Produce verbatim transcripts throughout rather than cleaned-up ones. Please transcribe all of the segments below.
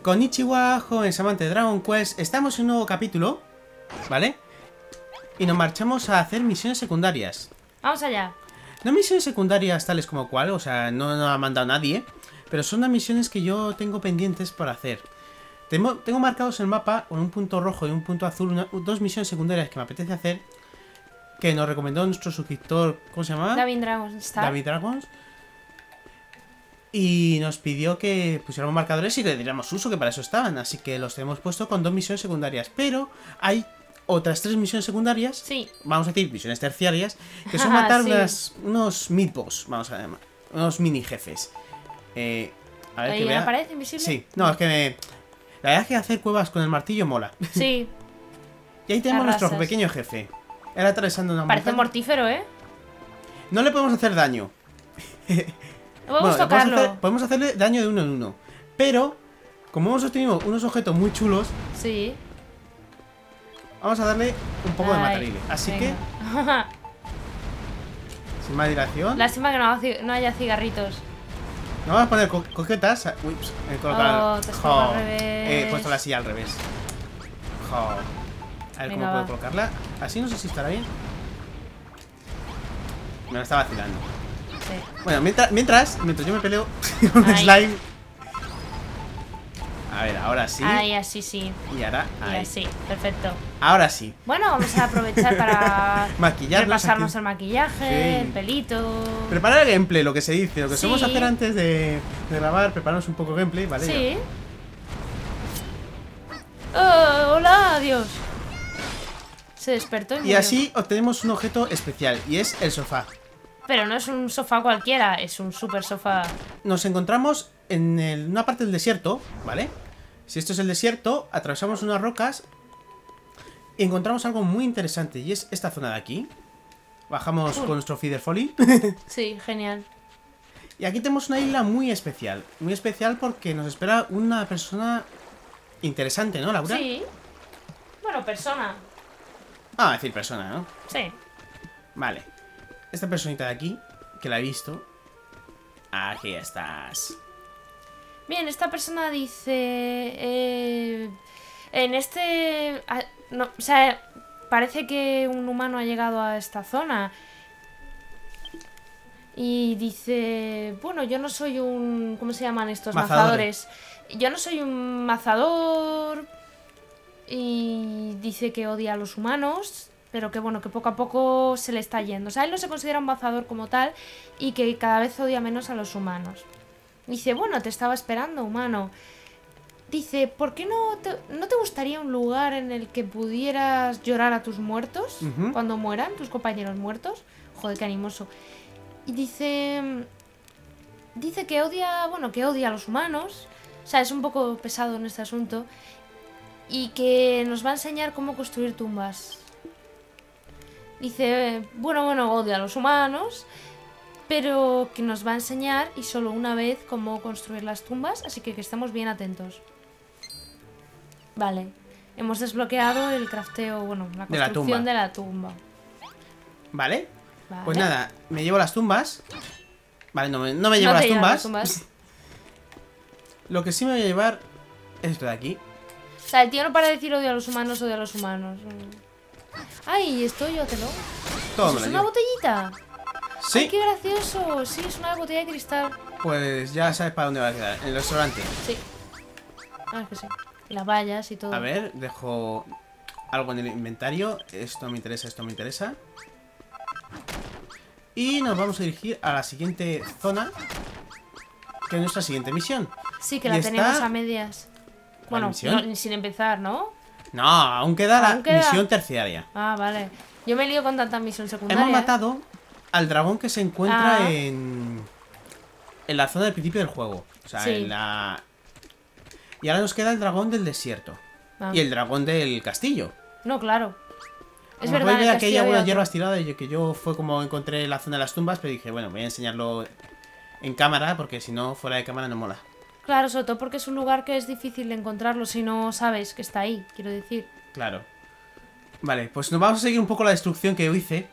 Konnichiwa, jóvenes amantes de Dragon Quest. Estamos en un nuevo capítulo, ¿vale? Y nos marchamos a hacer misiones secundarias. Vamos allá. No misiones secundarias tales como cual, o sea, no nos ha mandado nadie, pero son las misiones que yo tengo pendientes por hacer. Tengo, tengo marcados en el mapa con un punto rojo y un punto azul, una, dos misiones secundarias que me apetece hacer, que nos recomendó nuestro suscriptor, ¿cómo se llama? David Dragons. David Dragons. Y nos pidió que pusiéramos marcadores y que le diéramos uso, que para eso estaban. Así que los tenemos puesto con dos misiones secundarias. Pero hay otras tres misiones secundarias. Sí. Vamos a decir misiones terciarias. Que son matar Sí. unas, unos mid-boss. Vamos a llamar. Unos mini jefes. Eh, a ver ¿Hay que una vea. pared invisible? Sí. No, es que me... La verdad es que hacer cuevas con el martillo mola. Sí. Y ahí tenemos nuestro Arrasas. pequeño jefe. Era atravesando una Parece montaña. mortífero, ¿eh? No le podemos hacer daño. Podemos Bueno, tocarlo. Podemos, hacer- podemos hacerle daño de uno en uno. Pero, como hemos obtenido unos objetos muy chulos, Sí. vamos a darle un poco de Ay, matarile. Así venga. que, sin más dilación, Lástima que no, haga ci- no haya cigarritos. nos vamos a poner co coquetas. Uy, ps, he colocado. Oh, te has colocado al revés. He puesto la silla al revés. Jo. A ver Venga, cómo va. puedo colocarla. Así no sé si estará bien. Me la está vacilando. Sí. Bueno, mientras, mientras, mientras yo me peleo con un Ahí. slime. A ver, ahora sí. Ahí, así sí. Y ahora, Y ahí. así. Perfecto. Ahora sí. Bueno, vamos a aprovechar para Maquillarnos repasarnos aquí. el maquillaje, Sí. el pelito. Preparar el gameplay, lo que se dice. Lo que Sí. solemos hacer antes de, de grabar, prepararnos un poco de gameplay, ¿vale? Sí. Oh, hola, adiós. Se despertó y Y murió. así obtenemos un objeto especial, y es el sofá. Pero no es un sofá cualquiera, es un super sofá. Nos encontramos en el- una parte del desierto, ¿vale? Si esto es el desierto, atravesamos unas rocas y encontramos algo muy interesante, y es esta zona de aquí. Bajamos Uy. con nuestro feeder folly. Sí, genial. Y aquí tenemos una isla muy especial. Muy especial porque nos espera una persona interesante, ¿no, Laura? Sí. Bueno, persona. Ah, decir persona, ¿no? Sí. Vale. Esta personita de aquí, que la he visto. Aquí estás. Bien, esta persona dice... eh, en este... ah, no, o sea, parece que un humano ha llegado a esta zona. Y dice... Bueno, yo no soy un... ¿Cómo se llaman estos Mazadores. mazadores? Yo no soy un mazador... Y dice que odia a los humanos, pero que bueno, que poco a poco se le está yendo. O sea, él no se considera un mazador como tal y que cada vez odia menos a los humanos. Dice, bueno, te estaba esperando, humano. Dice, ¿por qué no te, no te gustaría un lugar en el que pudieras llorar a tus muertos Ujú. cuando mueran, tus compañeros muertos? Joder, qué animoso. Y dice... Dice que odia, bueno, que odia a los humanos. O sea, es un poco pesado en este asunto. Y que nos va a enseñar cómo construir tumbas. Dice, bueno, bueno, odia a los humanos, pero que nos va a enseñar y solo una vez cómo construir las tumbas, así que que estemos bien atentos. Vale, hemos desbloqueado el crafteo, bueno, la De la construcción tumba. de la tumba. ¿Vale? Vale. Pues nada, me llevo las tumbas. Vale, no me, no me No llevo te las, llevas tumbas. las tumbas. Lo que sí me voy a llevar es esto de aquí. O sea, el tío no para de decir odio a los humanos, odio a los humanos. Ay, esto llévatelo. Todo me ¿Es lo una llevo. botellita? Sí, Ay, qué gracioso. Sí, es una botella de cristal. pues ya sabes para dónde va a quedar. En el restaurante. Sí. Ah, es que sí. Y las vallas y todo. A ver, dejo algo en el inventario. Esto me interesa, esto me interesa. Y nos vamos a dirigir a la siguiente zona, que es nuestra siguiente misión. Sí, que Y la está- tenemos a medias. Bueno, misión? no, sin empezar, ¿no? No, aún queda la Aún queda. misión terciaria. Ah, vale. Yo me lío con tanta misión secundaria. Hemos matado al dragón que se encuentra Ah. en en la zona del principio del juego. O sea, Sí. en la... Y ahora nos queda el dragón del desierto. Ah. Y el dragón del castillo. No, claro. Es Como verdad. podéis en ver, el aquí hay castillo algunas había hierbas tiradas y que yo fue como encontré la zona de las tumbas, pero dije, bueno, voy a enseñarlo en cámara porque si no, fuera de cámara no mola. otro. Claro, sobre todo porque es un lugar que es difícil de encontrarlo si no sabes que está ahí, quiero decir. Claro. Vale, pues nos vamos a seguir un poco la destrucción que yo hice.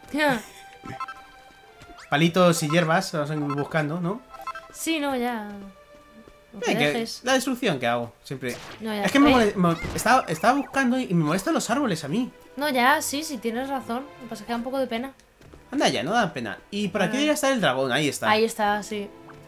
Palitos y hierbas, vamos a ir buscando, ¿no? Sí, no, ya. Lo que Eh, que dejes. la destrucción que hago, siempre. No, ya. Es que me, Eh, mole- me- estaba, estaba buscando y me molestan los árboles a mí. No, ya, sí, sí, tienes razón. Lo que pasa es que da un poco de pena. Anda ya, no da pena. Y por aquí Vale. debería estar el dragón, ahí está. Ahí está, sí.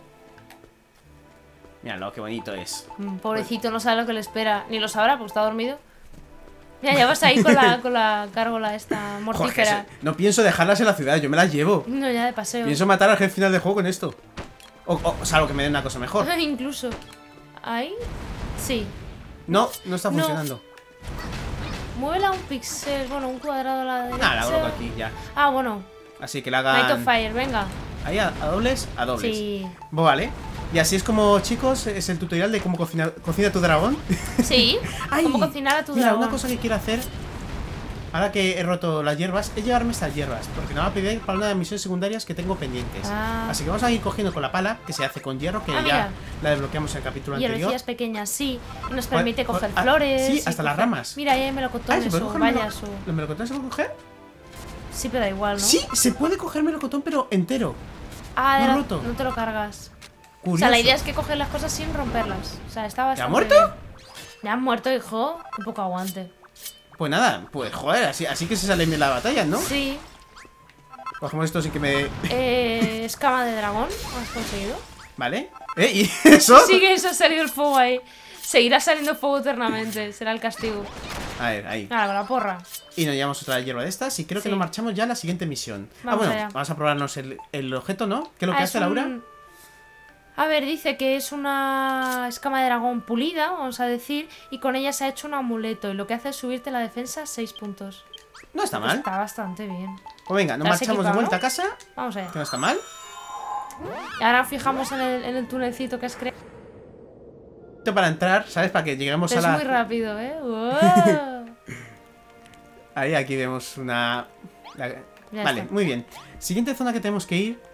Míralo, qué bonito es. Mm, Pobrecito, no sabe lo que le espera. Ni lo sabrá porque está dormido. Mira, ya vas ahí con la, con la gárgola esta Joder, que mortífera. se- no pienso dejarlas en la ciudad, yo me las llevo. No, ya de paseo. Pienso matar al jefe final del juego con esto. O, o, o salvo que me den una cosa mejor. Incluso. Ahí. Sí. No, no está No. funcionando. Muévela un pixel, bueno, un cuadrado a la derecha. Ah, la coloco aquí, ya. Ah, bueno. Así que la Night of hagan. Fire, venga. Ahí a, a dobles, a dobles. Sí. Vale. Y así es como, chicos, es el tutorial de cómo cocinar, cocina tu dragón. Sí. ¡Ay! ¿Cómo cocinar a tu Mira, dragón? una cosa que quiero hacer, ahora que he roto las hierbas, es llevarme estas hierbas, porque me va a pedir para una de las misiones secundarias que tengo pendientes. Ah. Así que vamos a ir cogiendo con la pala, que se hace con hierro, que Ah, ya mira. la desbloqueamos en el capítulo anterior. Hierbecillas pequeñas, sí. Y nos Joder, permite coger ah, flores. sí, y hasta las coger- ramas. Mira, ahí hay Ah, ¿se melocotones puede o coger bayas melo- o... ¿Los melocotones se pueden coger? Sí, pero da igual, ¿no? Sí, se puede coger melocotón, pero entero. Ah, no era- roto. no te lo cargas. Curioso. O sea, la idea es que coges las cosas sin romperlas. O sea, está ¿Ya bastante ha muerto? bien. Ya han muerto, hijo. Un poco aguante. Pues nada, pues joder, así, así que se salen bien las batallas, ¿no? Sí. Cogemos esto sin que me... Eh, escama de dragón. ¿Has conseguido? ¿Vale? ¿Eh? ¿Y eso? Sí que eso ha salido el fuego ahí. Seguirá saliendo fuego eternamente. Será el castigo. A ver, ahí. Nada, con la porra. Y nos llevamos otra hierba de estas y creo que Sí. nos marchamos ya a la siguiente misión. Vamos ah, bueno, allá. vamos a probarnos el, el objeto, ¿no? ¿Qué es lo Ah, que es hace Laura? un- A ver, dice que es una escama de dragón pulida, vamos a decir, y con ella se ha hecho un amuleto. Y lo que hace es subirte la defensa seis puntos. No está mal. Está bastante bien. Pues venga, nos ¿Te has marchamos de equipado? vuelta a casa, Vamos allá. que no está mal. Y ahora fijamos en el, en el tunelcito que has creado. Para entrar, ¿sabes? Para que lleguemos a Es la... muy rápido, ¿eh? ¡Wow! Ahí, aquí vemos una... la- Ya Vale, está. muy bien. Siguiente zona que tenemos que ir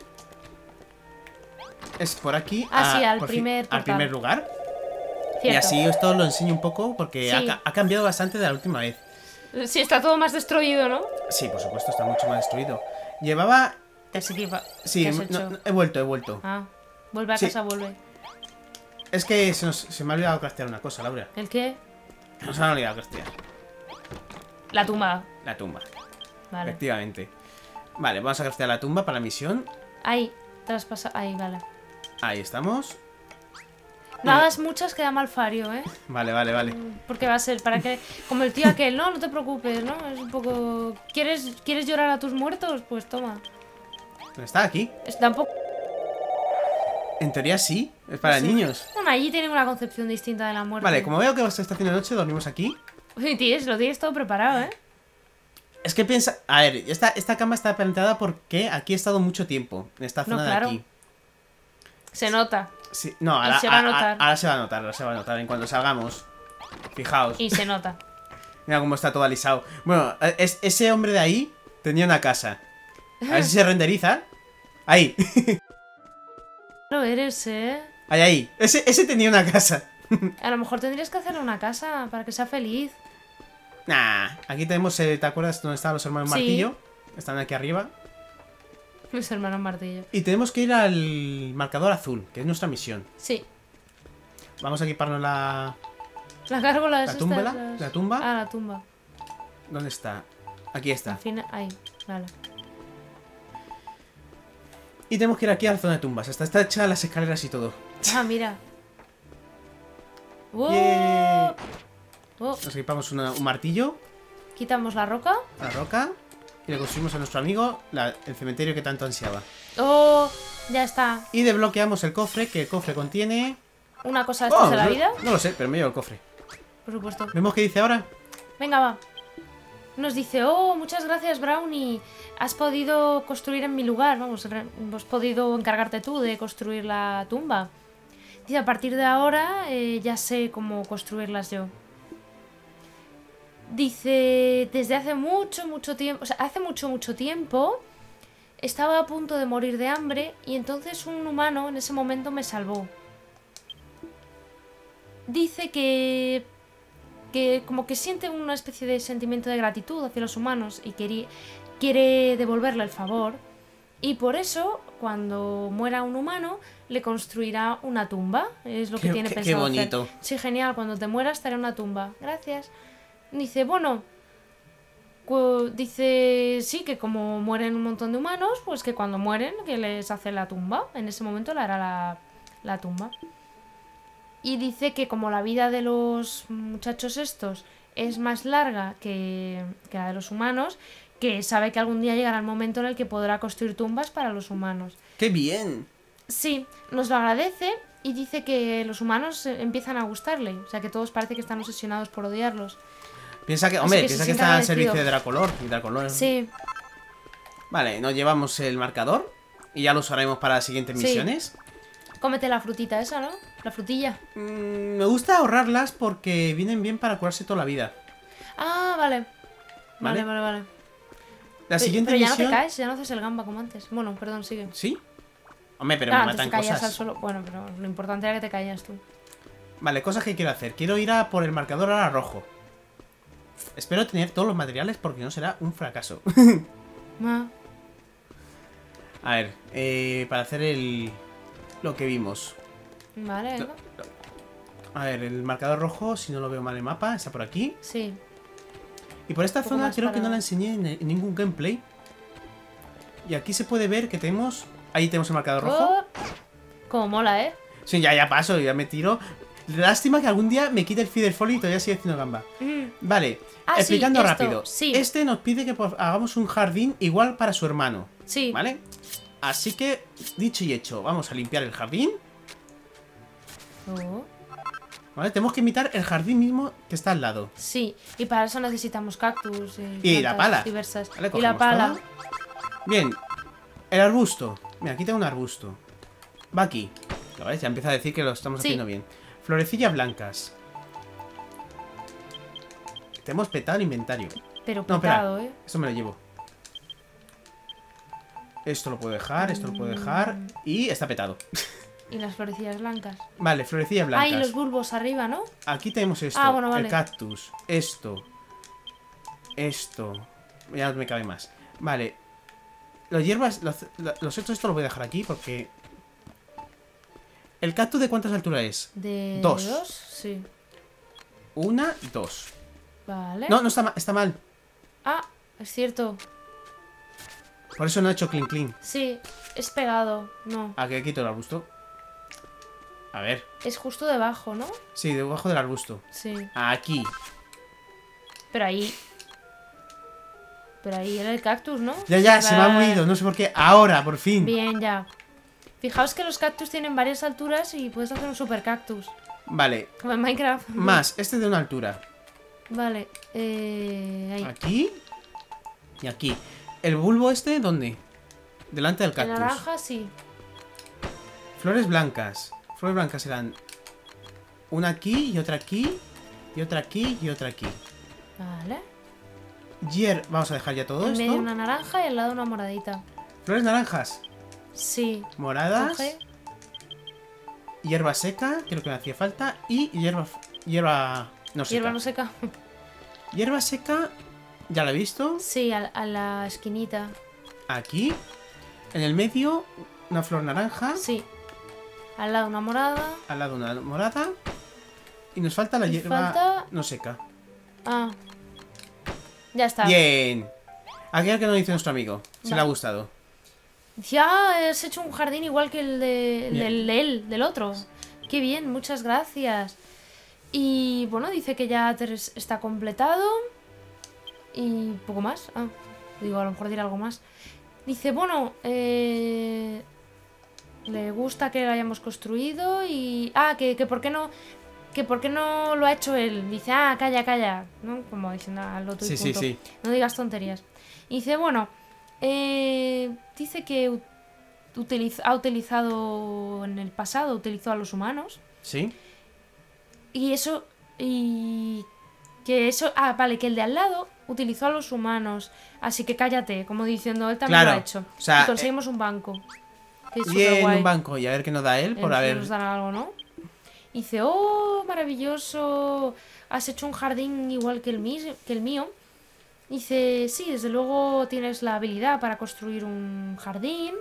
es por aquí. Ah, sí, al por fin, primer al portal. primer lugar. Y Cierto. así esto lo enseño un poco porque Sí. ha, ca- ha cambiado bastante de la última vez. Sí, está todo más destruido, ¿no? Sí, por supuesto, está mucho más destruido. Llevaba... Te has equipa- Sí, ¿Qué has no- hecho? no, he vuelto, he vuelto. Ah, vuelve a Sí. casa, vuelve. Es que se, nos- se me ha olvidado craftear una cosa, Laura. ¿El qué? Nos han olvidado craftear. La tumba. La tumba, Vale. efectivamente. Vale, vamos a craftear la tumba para la misión. Ahí, traspasa. Ahí, vale. Ahí estamos. No hagas muchas que da mal fario, ¿eh? Vale, vale, vale. Porque va a ser para que... Como el tío aquel, no, no te preocupes, ¿no? Es un poco... ¿Quieres, ¿quieres llorar a tus muertos? Pues toma. ¿Dónde está? Aquí. Es tampoco... En teoría sí, es para Sí. niños. Bueno, allí tienen una concepción distinta de la muerte. Vale, como veo que se está haciendo noche, dormimos aquí. Uy, tíos, lo tienes todo preparado, ¿eh? Es que piensa... A ver, esta, esta cama está planteada porque aquí he estado mucho tiempo. En esta No, zona claro. de aquí. Se nota. Sí, no, ahora se va a a- notar. ahora se va a notar, ahora se va a notar en cuanto salgamos. Fijaos. Y se nota. Mira cómo está todo alisado. Bueno, es- ese hombre de ahí tenía una casa. A ver si se renderiza. Ahí, Lo eres, ¿eh? ahí, ahí. Ese, ese tenía una casa. A lo mejor tendrías que hacerle una casa para que sea feliz. Nah, aquí tenemos, eh, ¿te acuerdas dónde estaban los hermanos Sí. Martillo? Están aquí arriba. Mis hermanos martillo. Y tenemos que ir al marcador azul, que es nuestra misión. Sí. Vamos a equiparnos la, La gárgola es la esta, tumba. las- La tumba. Ah, la tumba. ¿Dónde está? Aquí está. Al final... Ahí, vale. Y tenemos que ir aquí a la zona de tumbas. Hasta está hecha las escaleras y todo. Ah, mira. ¡Wow! Yeah. Oh, Nos equipamos una- un martillo, quitamos la roca. la roca. Y le construimos a nuestro amigo la- el cementerio que tanto ansiaba. Oh, ya está. Y desbloqueamos el cofre, que el cofre contiene... Una cosa de estas Oh, de la no, vida, no lo sé, pero me llevo el cofre. por supuesto. ¿Vemos qué dice ahora? Venga, va. Nos dice, oh, muchas gracias, Brownie. Has podido construir en mi lugar. Vamos, re- has podido encargarte tú de construir la tumba. Dice, a partir de ahora eh, ya sé cómo construirlas yo. Dice, desde hace mucho, mucho tiempo, o sea, hace mucho, mucho tiempo estaba a punto de morir de hambre y entonces un humano en ese momento me salvó. Dice que que como que siente una especie de sentimiento de gratitud hacia los humanos y querí- quiere devolverle el favor Y por eso, cuando muera un humano, le construirá una tumba. Es lo que Qué- tiene qué- qué pensado bonito. hacer. Sí, genial. Cuando te mueras, te haré una tumba. Gracias. Dice, bueno... cu- Dice, sí, que como mueren un montón de humanos, pues que cuando mueren, que les hace la tumba. En ese momento le hará la, la tumba. Y dice que como la vida de los muchachos estos es más larga que, que la de los humanos, que sabe que algún día llegará el momento en el que podrá construir tumbas para los humanos. ¡Qué bien! Sí, nos lo agradece y dice que los humanos eh, empiezan a gustarle. O sea que todos parece que están obsesionados por odiarlos. Piensa que, Así hombre, que piensa se que siente está al agradecido. servicio de Dracolor. Y Dracolor. Sí, Vale, nos llevamos el marcador. Y ya lo usaremos para las siguientes Sí. misiones. cómete la frutita esa, ¿no? La frutilla. Mm, me gusta ahorrarlas porque vienen bien para curarse toda la vida. Ah, vale. Vale. Vale, vale, vale. La Pero, siguiente pero ya misión. no te caes, ya no haces el gamba como antes. Bueno, perdón, sigue. ¿Sí? Hombre, pero ah, me antes matan te caías al cosas. suelo. Bueno, pero lo importante era que te caías tú. Vale, cosas que quiero hacer. Quiero ir a por el marcador ahora rojo. Espero tener todos los materiales porque no será un fracaso. Ah, A ver, eh, para hacer el... lo que vimos. vale, venga. A ver, el marcador rojo, si no lo veo mal en el mapa, está por aquí. Sí. Y por esta Un poco zona más creo que para- no la enseñé en, en ningún gameplay. Y aquí se puede ver que tenemos... Ahí tenemos el marcador rojo. Oh, como mola, ¿eh? Sí, ya, ya paso, ya me tiro. Lástima que algún día me quite el feeder folly y todavía sigue haciendo gamba. Mm. Vale, Ah, sí, explicando esto, rápido. sí. Este nos pide que por- hagamos un jardín igual para su hermano. Sí. ¿Vale? Así que, dicho y hecho, vamos a limpiar el jardín. Oh, ¿Vale? Tenemos que imitar el jardín mismo que está al lado. sí. Y para eso necesitamos cactus y, Y la plantas pala. diversas. Vale, y la cogemos pala. toda. Bien, el arbusto. Mira, aquí tengo un arbusto. Va aquí. ¿Lo ves? Ya empieza a decir que lo estamos Sí. haciendo bien. Florecillas blancas. Tenemos petado el inventario. Pero No, espera. petado, ¿eh? Esto me lo llevo. Esto lo puedo dejar, esto lo puedo dejar. Mm. Y está petado. Y las florecillas blancas. Vale, florecillas blancas. Ah, y los bulbos arriba, ¿no? Aquí tenemos esto, Ah, bueno, vale. el cactus, esto, esto, ya no me cabe más. Vale, los hierbas, los, los hechos, esto lo voy a dejar aquí porque... ¿El cactus de cuántas alturas es? De Dos. dos, sí. Una, dos. Vale. No, no está mal, está mal. Ah, es cierto. Por eso no he hecho clean clean. Sí, es pegado. No. ¿A qué quito el arbusto? A ver, Es justo debajo, ¿no? sí, debajo del arbusto. Sí. Aquí. Pero ahí. Pero ahí era el cactus, ¿no? Ya, ya, se me ha Va- movido, no sé por qué. Ahora, por fin. Bien, ya. Fijaos que los cactus tienen varias alturas y puedes hacer un super cactus. Vale, Como en Minecraft. más, este de una altura. Vale. Eh, ahí. Aquí y aquí. ¿El bulbo este dónde? Delante del El cactus. naranja, sí. Flores blancas. Flores blancas serán una aquí y otra aquí y otra aquí y otra aquí. Vale. Hier, vamos a dejar ya todo En esto. medio una naranja y al lado una moradita. Flores naranjas, Sí. moradas, Coge. hierba seca, creo que me hacía falta, y hierba hierba no seca. Hierba no seca. Hierba seca, ya la he visto. Sí, a, a la esquinita. Aquí, en el medio, una flor naranja, Sí. Al lado una morada. al lado una morada, y nos falta la Y hierba falta- no seca. Ah. Ya está. Bien. Aquí al que nos dice nuestro amigo. Se le Vale. ha gustado. Ya has hecho un jardín igual que el de, el Bien. del- de él, del otro. Qué bien, muchas gracias. Y bueno, dice que ya tres- está completado. Y poco más. Ah, digo, a lo mejor dirá algo más. Dice, bueno, eh, le gusta que lo hayamos construido y... Ah, que, que por qué no... Que por qué no lo ha hecho él. Dice, ah, calla, calla. ¿No? Como diciendo al otro y Sí, sí, punto. sí. No digas tonterías. Y dice, bueno, eh, dice que u- utiliz- ha utilizado en el pasado, utilizó a los humanos. ¿Sí? Y eso, y que eso, ah, vale, que el de al lado utilizó a los humanos. Así que cállate, como diciendo, él también Claro, lo ha hecho. o sea, y conseguimos un banco. Que es Y en superguay. un banco. Y a ver qué nos da él por Eh, haber... nos dará algo, ¿no? Y dice, oh, maravilloso, has hecho un jardín igual que el, mis- que el mío. Dice, sí, desde luego tienes la habilidad para construir un jardín.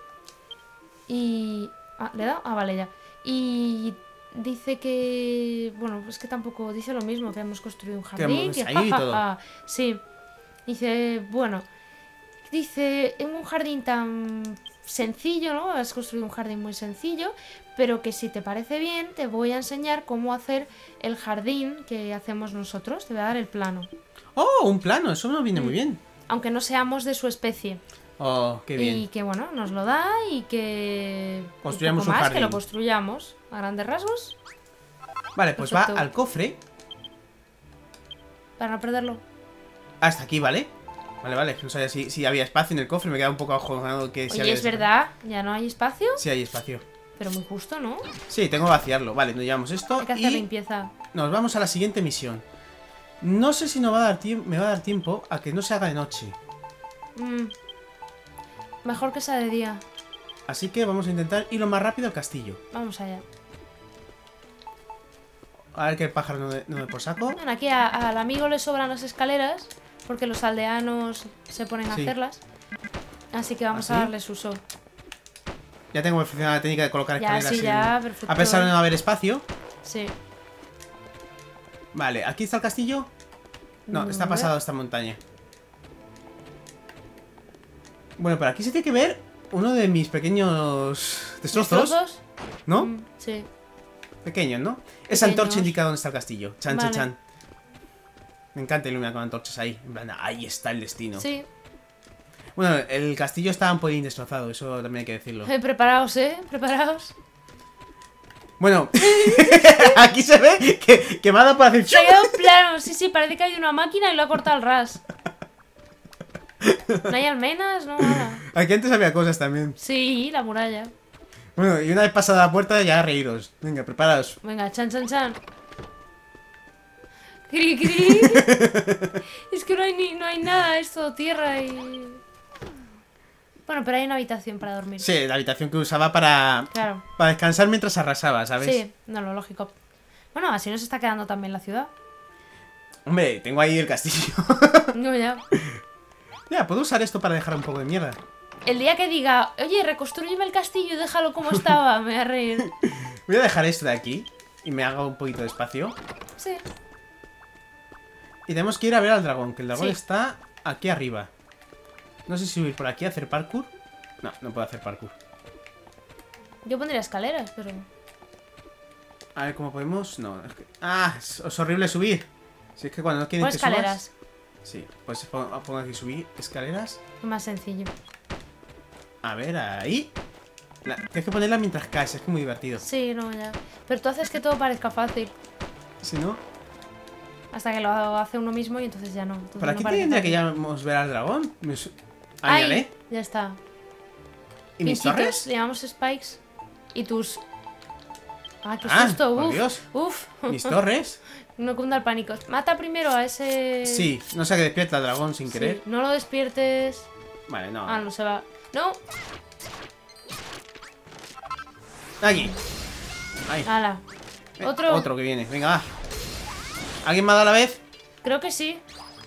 Y... Ah, ¿le da? Ah, vale, ya. Y dice que... Bueno, es que tampoco dice lo mismo, que hemos construido un jardín. Que Que, hemos ahí y ja, ja, todo. ja. Sí. Dice, bueno... Dice, en un jardín tan sencillo, ¿no? Has construido un jardín muy sencillo, pero que si te parece bien, te voy a enseñar cómo hacer el jardín que hacemos nosotros. Te voy a dar el plano. ¡Oh! Un plano, eso me viene muy bien. Aunque no seamos de su especie. ¡Oh! ¡Qué bien! Y que, bueno, nos lo da y que... Construyamos un, poco un más, jardín. que lo construyamos a grandes rasgos. Vale, pues Perfecto. va al cofre. Para no perderlo. Hasta aquí, ¿vale? Vale, vale, no sabía si, si había espacio en el cofre, me queda un poco ajogonado que si Oye, había es verdad, ya no hay espacio. Sí hay espacio. Pero muy justo, ¿no? Sí, tengo que vaciarlo. Vale, nos llevamos esto Hay que hacer y limpieza. nos vamos a la siguiente misión. No sé si nos va a dar tiempo, me va a dar tiempo a que no se haga de noche. Mm. Mejor que sea de día. Así que vamos a intentar ir lo más rápido al castillo. Vamos allá. A ver que el pájaro no me, no me por saco. Bueno, aquí a- al amigo le sobran las escaleras porque los aldeanos se ponen a Sí. hacerlas. Así que vamos ¿Ah, sí? a darles uso. Ya tengo perfeccionada la técnica de colocar Ya, escaleras sí, en- ya, perfecto. A pesar de no haber espacio. Sí. Vale, ¿aquí está el castillo? No, Mm, está a ver. pasado esta montaña. Bueno, pero aquí se tiene que ver uno de mis pequeños destrozos, ¿Destrozos? ¿no? Mm, sí. Pequeños, ¿no? Esa Pequeños. antorcha indica dónde está el castillo. Chan, Vale. chan, chan. Me encanta iluminar con antorchas ahí. En plan, ahí está el destino. Sí. Bueno, el castillo está un poquín destrozado, eso también hay que decirlo. Eh, preparaos, ¿eh? Preparaos. Bueno, aquí se ve que, que me ha dado para hacer... Se ha quedado plano. Sí, sí, parece que hay una máquina y lo ha cortado al ras. No hay almenas, no nada. Aquí antes había cosas también. Sí, la muralla. Bueno, y una vez pasada la puerta ya reíros. Venga, preparaos. Venga, chan, chan, chan. Cri, cri. Es que no hay, ni, no hay nada, es todo tierra y... Bueno, pero hay una habitación para dormir. Sí, la habitación que usaba para, Claro. para descansar mientras arrasaba, ¿sabes? Sí, no, lo lógico. Bueno, así nos está quedando también la ciudad. Hombre, tengo ahí el castillo. No, ya. Ya, puedo usar esto para dejar un poco de mierda. El día que diga, oye, reconstrúyeme el castillo y déjalo como estaba, me voy a reír. Voy a dejar esto de aquí y me hago un poquito de espacio. Sí. Y tenemos que ir a ver al dragón, que el dragón Sí. está aquí arriba. No sé si subir por aquí a hacer parkour. No, no puedo hacer parkour. Yo pondría escaleras, pero... A ver cómo podemos... No, es que... Ah, es, es horrible subir. Si es que cuando no quieren Pon que escaleras. subas... Sí, pues pongo, pongo aquí subir escaleras. Es más sencillo. A ver, ahí. La- tienes que ponerla mientras caes, es que es muy divertido. Sí, no, ya. Pero tú haces que todo parezca fácil. Si no... Hasta que lo hace uno mismo y entonces ya no. Entonces Por aquí no parece tendría que fácil. ya ver al dragón. Me su- Ah, ¡Ay! mírale. Ya está. ¿Y mis Pincitos, torres? le llamamos spikes. Y tus... Ah, qué Ah, susto, por uf. Dios. Uf. ¿Mis torres? No cunda el pánico. Mata primero a ese... Sí, no sé que despierta el dragón sin Sí, querer. no lo despiertes. Vale, no. Ah, no se va. No. Aquí. Ahí. Ala. Eh, Otro. Otro que viene. Venga, va. ¿Alguien me ha dado a la vez? Creo que sí.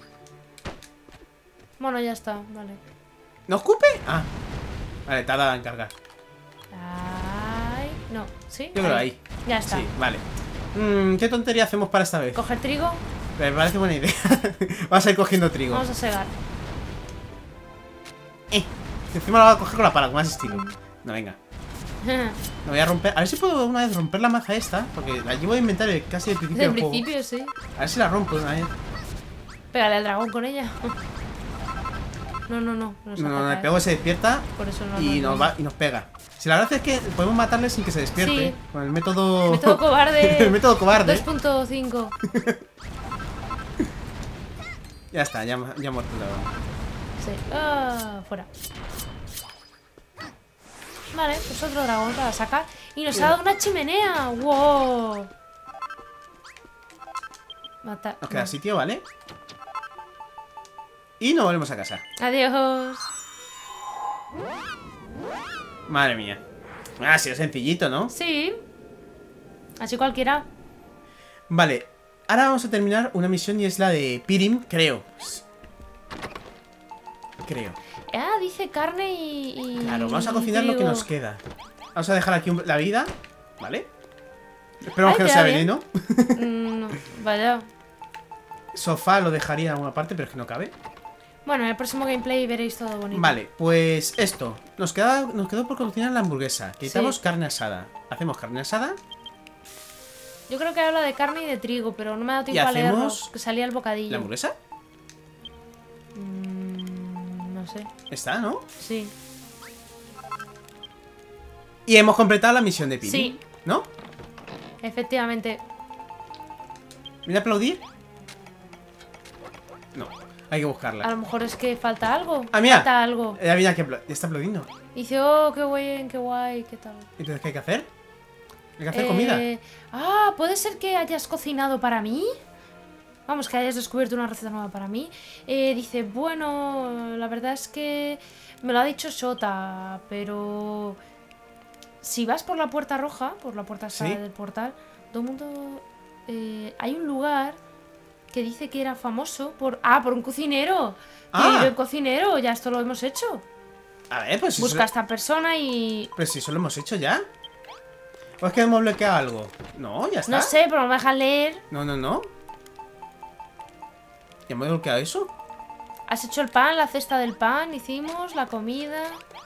Bueno, ya está. Vale. ¿No escupe? Ah. Vale, te ha dado en cargar. Ay. No. ¿Sí? Yo creo ahí. Ya está. Sí, vale. Mm, ¿qué tontería hacemos para esta vez? Coger trigo. Me parece buena idea. Vas a ir cogiendo trigo. Vamos a segar. Eh. Encima lo voy a coger con la pala, con más estilo. No, venga. Lo voy a romper. A ver si puedo una vez romper la maza esta. Porque la llevo a inventar casi al principio Del del juego. principio, sí. A ver si la rompo de una vez. Pégale al dragón con ella. No, no, no. Nos No, no, ataca, el ¿eh? pego se despierta Por eso no y no, nos no. va y nos pega. Si la verdad es que podemos matarle sin que se despierte. Sí. Con el método. Método cobarde. el método cobarde. dos punto cinco. Ya está, ya, ya ha muerto el dragón. Sí. Ah, fuera. Vale, pues otro dragón para sacar. Y nos ha dado una chimenea. ¡Wow! Mata. Nos queda no. sitio, ¿vale? Y nos volvemos a casa. Adiós. Madre mía. Ha sido sencillito, ¿no? Sí. Así cualquiera. Vale. Ahora vamos a terminar una misión y es la de Pirim, creo. creo. Ah, dice carne y... y Claro, vamos a cocinar lo que trigo. nos queda. Vamos a dejar aquí un- la vida, ¿vale? Esperemos Ay, que no queda sea bien. veneno. Mm, vaya. Sofá lo dejaría en alguna parte, pero es que no cabe. Bueno, en el próximo gameplay veréis todo bonito. Vale, pues esto. Nos, queda, nos quedó por cocinar la hamburguesa. Quitamos Sí. carne asada. Hacemos carne asada. Yo creo que habla de carne y de trigo, pero no me ha dado Y tiempo a leerlo, hacemos que salía el bocadillo. ¿La hamburguesa? Mm, no sé. Está, ¿no? Sí. Y hemos completado la misión de Pili. Sí. ¿No? Efectivamente. ¿Viene a aplaudir? No, hay que buscarla. A lo mejor es que falta algo. Ah, mira. Falta algo. Eh, viene aquí, apla- está aplaudiendo. Dice, oh, qué guay, qué guay, qué tal. Entonces, ¿qué hay que hacer? Hay que hacer Eh, comida. Ah, ¿puede ser que hayas cocinado para mí? Vamos, que hayas descubierto una receta nueva para mí. Eh, dice, bueno, la verdad es que me lo ha dicho Shota, pero si vas por la puerta roja, por la puerta Sí. del portal, todo el mundo... eh, hay un lugar que dice que era famoso por... Ah, por un cocinero. Que Ah. vive un cocinero, ya esto lo hemos hecho. A ver, pues si Busca eso, a esta persona y... pues si eso lo hemos hecho ya. ¿O es que hemos bloqueado algo? No, ya está. No sé, pero no me dejan leer. No, no, no. ¿Ya hemos bloqueado eso? Has hecho el pan, la cesta del pan, hicimos la comida.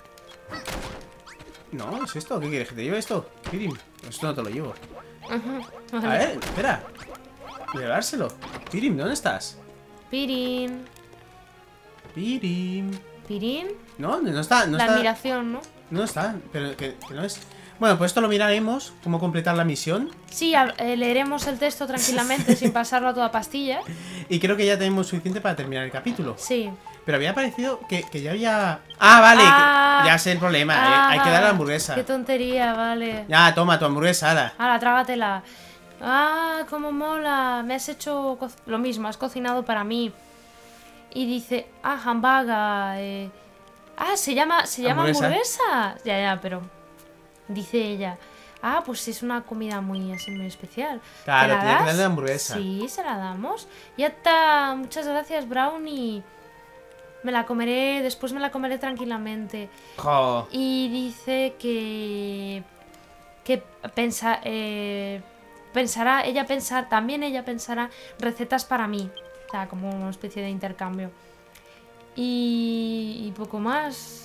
No, ¿es esto? ¿Qué quieres? ¿Que te lleve esto? Pirim, esto no te lo llevo. Ajá, A vale. ver, espera. Llevárselo. Pirim, ¿dónde estás? Pirín. Pirim. Pirín. No, no está, no la está. admiración, ¿no? No está, pero que, que no es. Bueno, pues esto lo miraremos, cómo completar la misión. Sí, a- eh, leeremos el texto tranquilamente sin pasarlo a toda pastilla. Y creo que ya tenemos suficiente para terminar el capítulo. Sí. Pero había parecido que, que ya había. Ah, vale, que- Ah. ya sé el problema. eh, Ah, hay que dar la hamburguesa. Qué tontería, vale. Ya, toma tu hamburguesa, ala. Ahora, trágatela. Ah, cómo mola. Me has hecho co- lo mismo, has cocinado para mí. Y dice, ah, hambaga. eh. Ah, se llama, se llama Hamburguesa. hamburguesa. Ya, ya, pero dice ella. Ah, pues es una comida muy así muy especial. Claro, ¿Te la tenía que das? darle la hamburguesa. Sí, se la damos. Ya está. Muchas gracias, Brownie. Me la comeré, después me la comeré tranquilamente. Jo. Y dice que que pensa, eh, pensará, ella pensar, también ella pensará recetas para mí, o sea, como una especie de intercambio. Y, y poco más.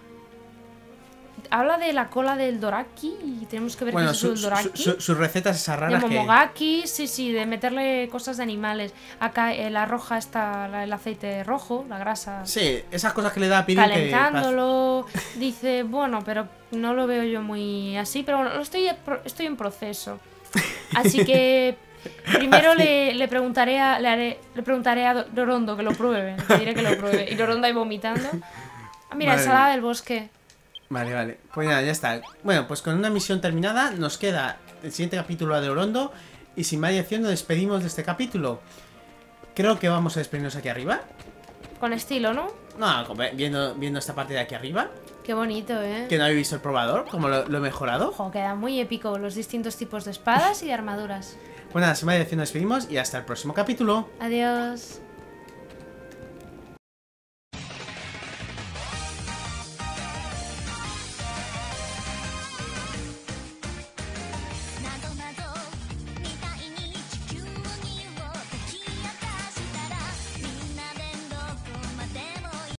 Habla de la cola del Doraki y tenemos que ver Bueno, qué es eso su- del su- Doraki. su- sus recetas esas De raras que. Momogaki, sí, sí, de meterle cosas de animales. Acá eh, la roja está la- el aceite rojo, la grasa. Sí, esas cosas que le da a Pirim que. Calentándolo, dice, bueno, pero no lo veo yo muy así, pero bueno, lo estoy, estoy en proceso. Así que primero le, le preguntaré a le, haré- le preguntaré a Lorondo que lo pruebe, le diré que lo pruebe. Y Lorondo ahí vomitando. Ah, mira, Madre ensalada mía. del bosque. Vale, vale. Pues nada, ya está. Bueno, pues con una misión terminada, nos queda el siguiente capítulo de Orondo. Y sin más dilación, nos despedimos de este capítulo. Creo que vamos a despedirnos aquí arriba. Con estilo, ¿no? No, como- viendo, viendo esta parte de aquí arriba. Qué bonito, ¿eh? Que no habéis visto el probador, como lo, lo he mejorado. Ojo, queda muy épico los distintos tipos de espadas y de armaduras. Pues nada, sin más dilación, nos despedimos y hasta el próximo capítulo. Adiós.